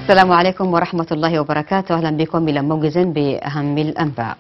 السلام عليكم ورحمة الله وبركاته. أهلا بكم إلى موجز بأهم الأنباء.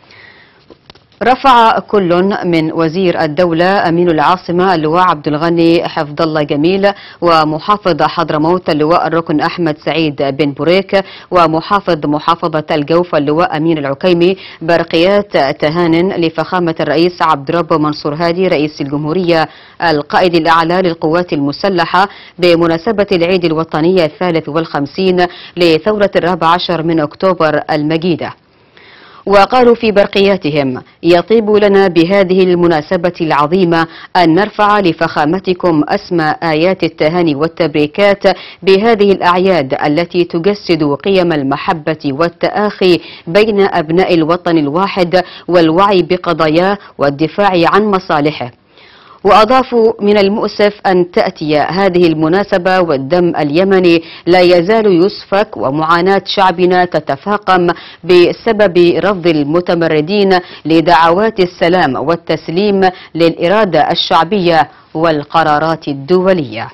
رفع كل من وزير الدولة أمين العاصمة اللواء عبد الغني حفظ الله جميل ومحافظ حضرموت اللواء الركن أحمد سعيد بن بوريك ومحافظ محافظة الجوف اللواء أمين العكيمي برقيات تهان لفخامة الرئيس عبد رب منصور هادي رئيس الجمهورية القائد الأعلى للقوات المسلحة بمناسبة العيد الوطني 53 لثورة 14 من أكتوبر المجيدة. وقالوا في برقياتهم: يطيب لنا بهذه المناسبة العظيمة أن نرفع لفخامتكم أسمى آيات التهاني والتبريكات بهذه الأعياد التي تجسد قيم المحبة والتآخي بين أبناء الوطن الواحد والوعي بقضاياه والدفاع عن مصالحه. وأضافوا: من المؤسف أن تأتي هذه المناسبة والدم اليمني لا يزال يسفك ومعاناة شعبنا تتفاقم بسبب رفض المتمردين لدعوات السلام والتسليم للإرادة الشعبية والقرارات الدولية.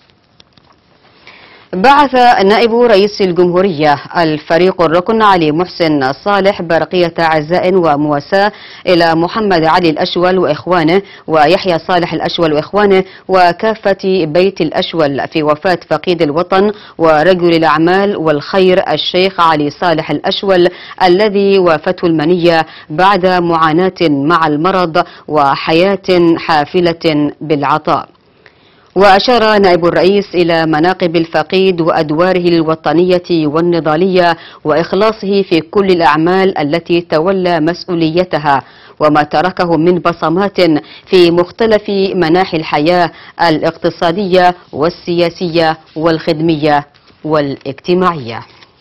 بعث نائب رئيس الجمهورية الفريق الركن علي محسن صالح برقية عزاء ومواساة إلى محمد علي الأشول وإخوانه ويحيى صالح الأشول وإخوانه وكافة بيت الأشول في وفاة فقيد الوطن ورجل الأعمال والخير الشيخ علي صالح الأشول الذي وافته المنية بعد معاناة مع المرض وحياة حافلة بالعطاء. وأشار نائب الرئيس إلى مناقب الفقيد وأدواره الوطنية والنضالية وإخلاصه في كل الأعمال التي تولى مسؤوليتها وما تركه من بصمات في مختلف مناحي الحياة الاقتصادية والسياسية والخدمية والاجتماعية.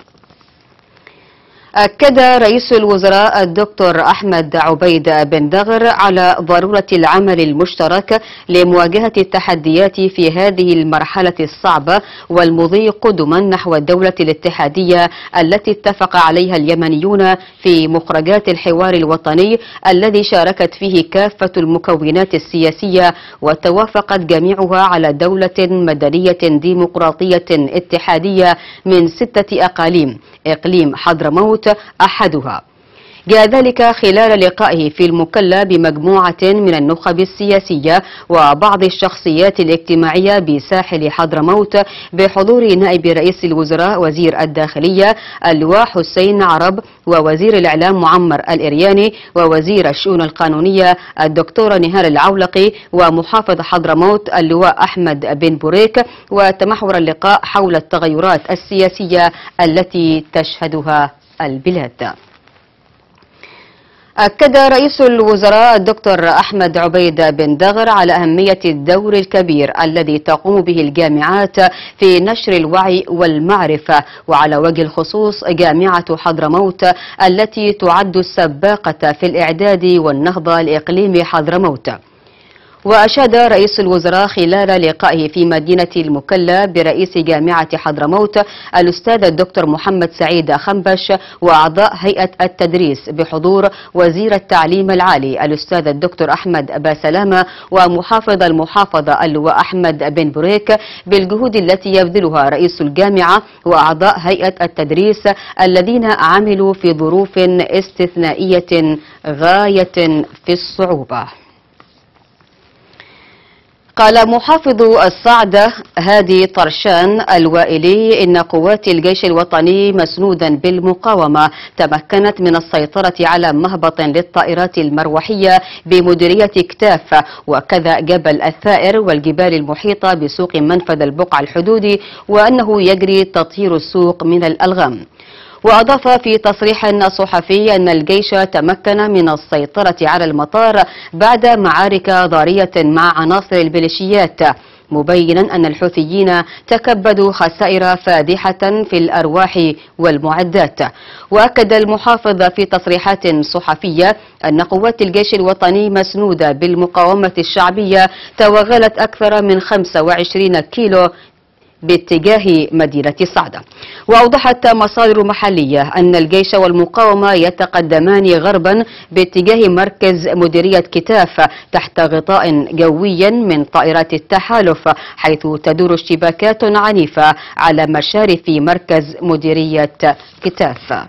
أكد رئيس الوزراء الدكتور أحمد عبيد بن دغر على ضرورة العمل المشترك لمواجهة التحديات في هذه المرحلة الصعبة والمضي قدما نحو الدولة الاتحادية التي اتفق عليها اليمنيون في مخرجات الحوار الوطني الذي شاركت فيه كافة المكونات السياسية وتوافقت جميعها على دولة مدنية ديمقراطية اتحادية من 6 أقاليم، إقليم حضرموت أحدها. جاء ذلك خلال لقائه في المكلا بمجموعة من النخب السياسية وبعض الشخصيات الاجتماعية بساحل حضرموت بحضور نائب رئيس الوزراء وزير الداخلية اللواء حسين عرب ووزير الإعلام معمر الإرياني ووزير الشؤون القانونية الدكتورة نهال العولقي ومحافظ حضرموت اللواء أحمد بن بوريك. وتمحور اللقاء حول التغيرات السياسية التي تشهدها البلاد. أكد رئيس الوزراء الدكتور أحمد عبيد بن دغر على أهمية الدور الكبير الذي تقوم به الجامعات في نشر الوعي والمعرفة وعلى وجه الخصوص جامعة حضرموت التي تعد السباقة في الإعداد والنهضة لإقليم حضرموت. وأشاد رئيس الوزراء خلال لقائه في مدينة المكلا برئيس جامعة حضرموت الأستاذ الدكتور محمد سعيد خنبش وأعضاء هيئة التدريس بحضور وزير التعليم العالي الأستاذ الدكتور أحمد باسلامة ومحافظ المحافظة اللواء أحمد بن بوريك بالجهود التي يبذلها رئيس الجامعة وأعضاء هيئة التدريس الذين عملوا في ظروف استثنائية غاية في الصعوبة. قال محافظ الصعدة هادي طرشان الوائلي إن قوات الجيش الوطني مسنودا بالمقاومة تمكنت من السيطرة على مهبط للطائرات المروحية بمديرية كتاف وكذا جبل الثائر والجبال المحيطة بسوق منفذ البقع الحدودي وأنه يجري تطهير السوق من الألغام. وأضاف في تصريح صحفي أن الجيش تمكن من السيطرة على المطار بعد معارك ضارية مع عناصر الميليشيات مبينا أن الحوثيين تكبدوا خسائر فادحة في الأرواح والمعدات. وأكد المحافظ في تصريحات صحفية أن قوات الجيش الوطني مسنودة بالمقاومة الشعبية توغلت أكثر من 25 كيلو باتجاه مدينة صعدة. وأوضحت مصادر محلية أن الجيش والمقاومة يتقدمان غربا باتجاه مركز مديرية كتاف تحت غطاء جوي من طائرات التحالف، حيث تدور اشتباكات عنيفة على مشارف مركز مديرية كتاف.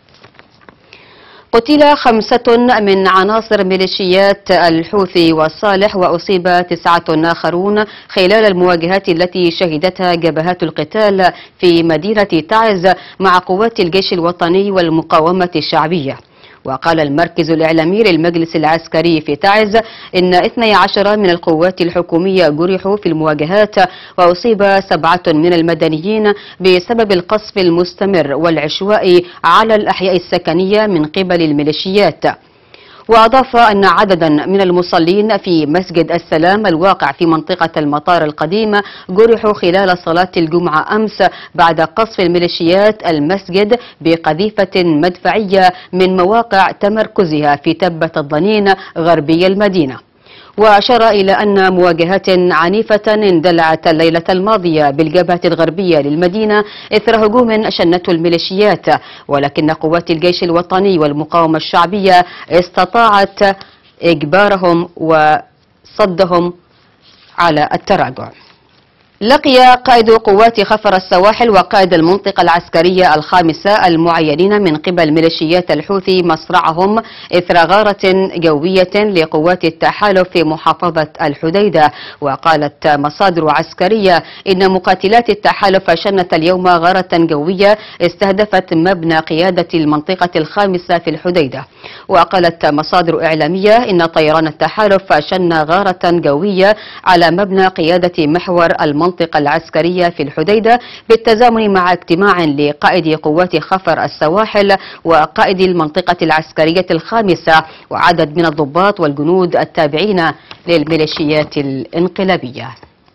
قتل 5 من عناصر ميليشيات الحوثي وصالح، وأصيب 9 آخرون خلال المواجهات التي شهدتها جبهات القتال في مدينة تعز مع قوات الجيش الوطني والمقاومة الشعبية. وقال المركز الإعلامي للمجلس العسكري في تعز إن 12 من القوات الحكومية جرحوا في المواجهات، وأصيب 7 من المدنيين بسبب القصف المستمر والعشوائي على الأحياء السكنية من قبل الميليشيات. وأضاف أن عددا من المصلين في مسجد السلام الواقع في منطقة المطار القديم جرحوا خلال صلاة الجمعة أمس بعد قصف الميليشيات المسجد بقذيفة مدفعية من مواقع تمركزها في تبة الضنين غربي المدينة. وأشار إلى أن مواجهات عنيفة اندلعت الليلة الماضية بالجبهة الغربية للمدينة إثر هجوم شنته الميليشيات، ولكن قوات الجيش الوطني والمقاومة الشعبية استطاعت إجبارهم وصدهم على التراجع. لقي قائد قوات خفر السواحل وقائد المنطقة العسكرية الخامسة المعينين من قبل ميليشيات الحوثي مصرعهم إثر غارة جوية لقوات التحالف في محافظة الحديدة. وقالت مصادر عسكرية إن مقاتلات التحالف شنت اليوم غارة جوية استهدفت مبنى قيادة المنطقة الخامسة في الحديدة. وقالت مصادر إعلامية إن طيران التحالف شن غارة جوية على مبنى قيادة محور المنطقة العسكرية في الحديدة بالتزامن مع اجتماع لقائد قوات خفر السواحل وقائد المنطقة العسكرية الخامسة وعدد من الضباط والجنود التابعين للميليشيات الانقلابية.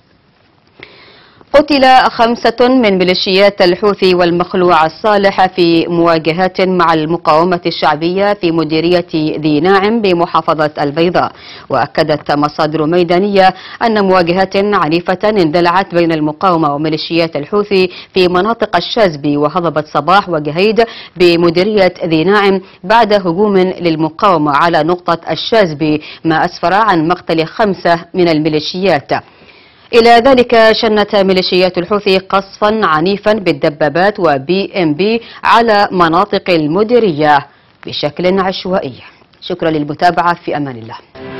قتل 5 من ميليشيات الحوثي والمخلوع الصالح في مواجهات مع المقاومة الشعبية في مديرية ذي ناعم بمحافظة البيضاء. وأكدت مصادر ميدانية أن مواجهات عنيفة اندلعت بين المقاومة وميليشيات الحوثي في مناطق الشاذبي وهضبة صباح وجهيد بمديرية ذي ناعم بعد هجوم للمقاومة على نقطة الشاذبي، ما أسفر عن مقتل 5 من الميليشيات. إلى ذلك شنت ميليشيات الحوثي قصفا عنيفا بالدبابات وBMP على مناطق المديرية بشكل عشوائي. شكرا للمتابعة، في أمان الله.